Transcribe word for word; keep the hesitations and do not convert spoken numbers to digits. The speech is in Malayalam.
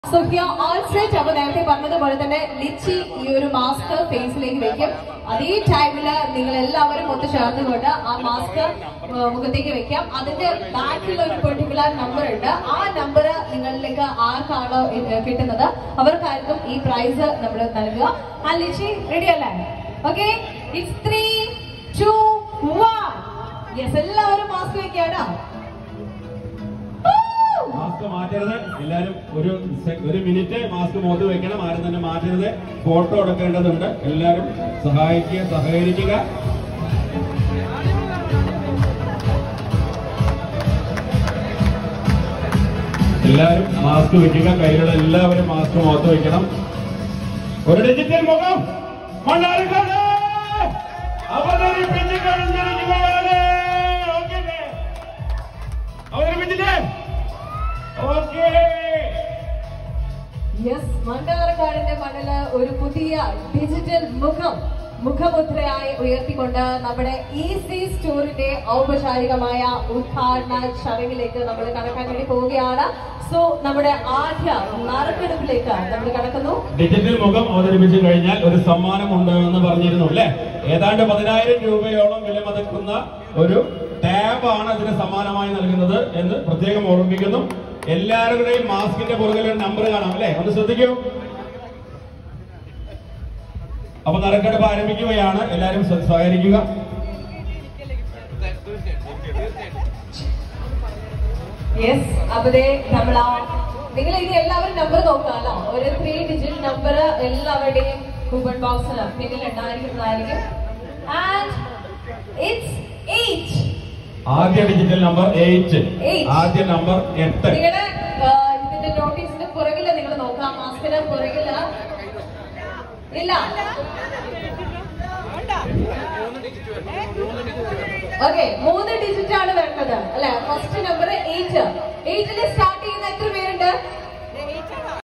So here all set. അപ്പോൾ നേരത്തെ പറഞ്ഞതുപോലെ തന്നെ ലിച്ചി ഈ ഒരു മാസ്ക് ഫേസിലേക്ക് വെക്കും. അതേ ടൈമില് നിങ്ങൾ എല്ലാവരും ഒത്തു ചേർന്നുകൊണ്ട് ആ മാസ്ക് മുഖത്തേക്ക് വെക്കാം. അതിന്റെ ബാക്കിൽ ഒരു പെർട്ടിക്കുലർ നമ്പർ ഉണ്ട്. ആ നമ്പർ നിങ്ങളിലേക്ക് ആർക്കാണോ കിട്ടുന്നത് അവർക്കായിരിക്കും ഈ പ്രൈസ് നമ്മൾ നൽകുക. ആ ലിച്ചി റെഡി അല്ലേ? Okay, it's three two one. Yes, എല്ലാവരും മാസ്ക് വെക്കാണ്. മാസ്ക് മാറ്റരുത്. എല്ലാരും ഒരു ഒരു മിനിറ്റ് മാസ്ക് മുഖത്ത് വെക്കണം. ആരും തന്നെ മാറ്റരുത്. ഫോട്ടോ എടുക്കേണ്ടതുണ്ട്. എല്ലാരും സഹായിക്കുക, സഹകരിക്കുക. എല്ലാരും മാസ്ക് വെക്കുക. കയ്യിലുള്ള എല്ലാവരും മാസ്ക് മുഖത്ത് വെക്കണം. ഒരു ഡിജിറ്റൽ മുഖം മണ്ണാർക്കാട് അവതരിപ്പിച്ച് കഴിഞ്ഞിരിക്കുകയാണ്. അവതരിപ്പിച്ചിട്ടേ യെസ്, മണ്ണാർക്കാടിന്റെ മണ്ണില് ഒരു പുതിയ ഡിജിറ്റൽ മുഖം മുഖമുദ്രയായി ഉയർത്തിക്കൊണ്ട് നമ്മുടെ ഈസി സ്റ്റോറിന്റെ ഔപചാരികമായ ഉദ്ഘാടന ചടങ്ങിലേക്ക് നമ്മൾ കടക്കാൻ വേണ്ടി പോവുകയാണ്. സോ നമ്മുടെ ആദ്യ നറുക്കെടുപ്പിലേക്ക് നമ്മൾ കടക്കുന്നു. ഡിജിറ്റൽ മുഖം അവതരിപ്പിച്ചു കഴിഞ്ഞാൽ ഒരു സമ്മാനമുണ്ട് എന്ന് പറഞ്ഞിരുന്നു അല്ലെ? ഏതാണ്ട് പതിനായിരം രൂപയോളം വില മതിക്കുന്ന ഒരു ടാബാണ് അതിന് സമ്മാനമായി നൽകുന്നത് എന്ന് പ്രത്യേകം ഓർമ്മിപ്പിക്കുന്നു. എല്ലാവരുടെയും മാസ്കിന്റെ പുറകിൽ ഒരു നമ്പർ കാണാം അല്ലെ? ഒന്ന് ശ്രദ്ധിക്കൂ. അപ്പൊ നറുക്കെടുപ്പ് ആരംഭിക്കുകയാണ്. എല്ലാവരും സഹകരിക്കുക. യെസ്, അപ്പതേ നമ്മൾ ആ നിങ്ങൾ ഇനി എല്ലാവരും നമ്പർ നോക്കാമല്ലോ. ഒരു ത്രീ ഡിജിറ്റ് നമ്പർ എല്ലാവരുടെയും കൂപ്പൺ ബോക്സിൽ പിന്നിൽ ഉണ്ടായിരിക്കുന്നതായിരിക്കും. And it's eight. ആദ്യ ഡിജിറ്റൽ നമ്പർ എയ്റ്റ്. ആദ്യ നമ്പർ എട്ട്. നിങ്ങളുടെ ഇതിന്റെ നോട്ടീസിന്റെ പുറകില് നിങ്ങൾ നോക്കാം. മാസ്കിന് പുറകില് ഇല്ല. ഓക്കെ, മൂന്ന് ഡിജിറ്റ് ആണ് വേണ്ടത് അല്ലെ? First number eight. എയ്റ്റില് സ്റ്റാർട്ട് ചെയ്യുന്ന എത്ര പേരുണ്ട്?